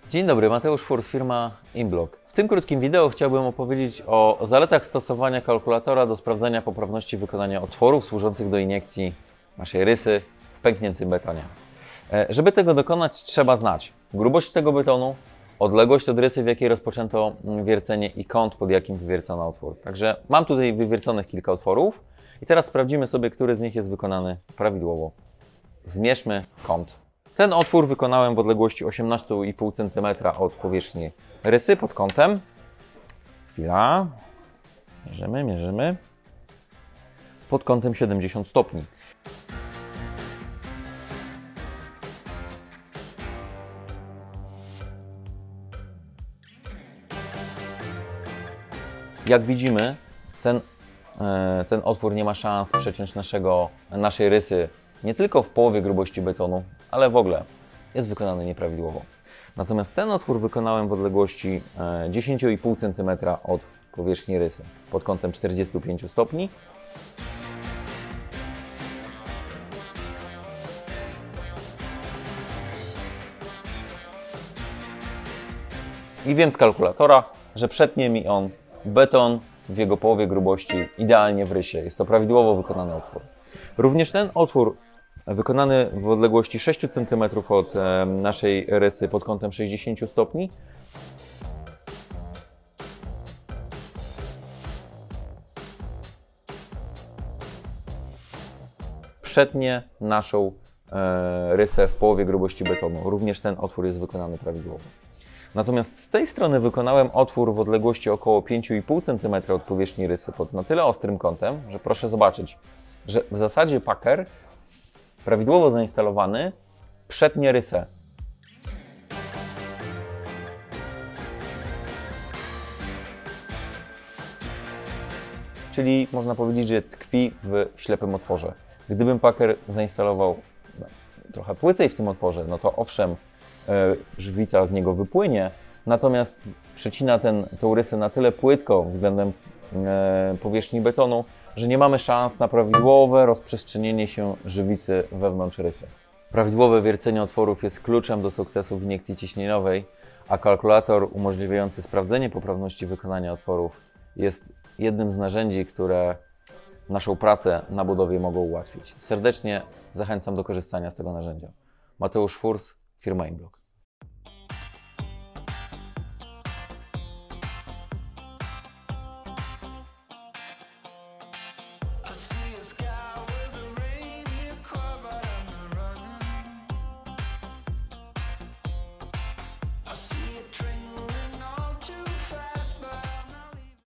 Dzień dobry, Mateusz Furs, firma InBlock. W tym krótkim wideo chciałbym opowiedzieć o zaletach stosowania kalkulatora do sprawdzania poprawności wykonania otworów służących do iniekcji naszej rysy w pękniętym betonie. Żeby tego dokonać, trzeba znać grubość tego betonu, odległość od rysy, w jakiej rozpoczęto wiercenie i kąt, pod jakim wywiercono otwór. Także mam tutaj wywierconych kilka otworów i teraz sprawdzimy sobie, który z nich jest wykonany prawidłowo. Zmierzmy kąt. Ten otwór wykonałem w odległości 18,5 cm od powierzchni rysy pod kątem. Chwila. Mierzymy. Pod kątem 70 stopni. Jak widzimy, ten otwór nie ma szans przeciąć naszej rysy nie tylko w połowie grubości betonu, ale w ogóle jest wykonany nieprawidłowo. Natomiast ten otwór wykonałem w odległości 10,5 cm od powierzchni rysy pod kątem 45 stopni. I wiem z kalkulatora, że przetnie mi on beton w jego połowie grubości idealnie w rysie. Jest to prawidłowo wykonany otwór. Również ten otwór wykonany w odległości 6 cm od naszej rysy pod kątem 60 stopni przetnie naszą rysę w połowie grubości betonu. Również ten otwór jest wykonany prawidłowo. Natomiast z tej strony wykonałem otwór w odległości około 5,5 cm od powierzchni rysy pod na tyle ostrym kątem, że proszę zobaczyć, że w zasadzie packer prawidłowo zainstalowany przetnie rysę. Czyli można powiedzieć, że tkwi w ślepym otworze. Gdybym packer zainstalował trochę płycej w tym otworze, no to owszem, żwica z niego wypłynie, natomiast przecina tą rysę na tyle płytko względem powierzchni betonu, że nie mamy szans na prawidłowe rozprzestrzenienie się żywicy wewnątrz rysy. Prawidłowe wiercenie otworów jest kluczem do sukcesu w iniekcji ciśnieniowej, a kalkulator umożliwiający sprawdzenie poprawności wykonania otworów jest jednym z narzędzi, które naszą pracę na budowie mogą ułatwić. Serdecznie zachęcam do korzystania z tego narzędzia. Mateusz Furs, firma InBlock. I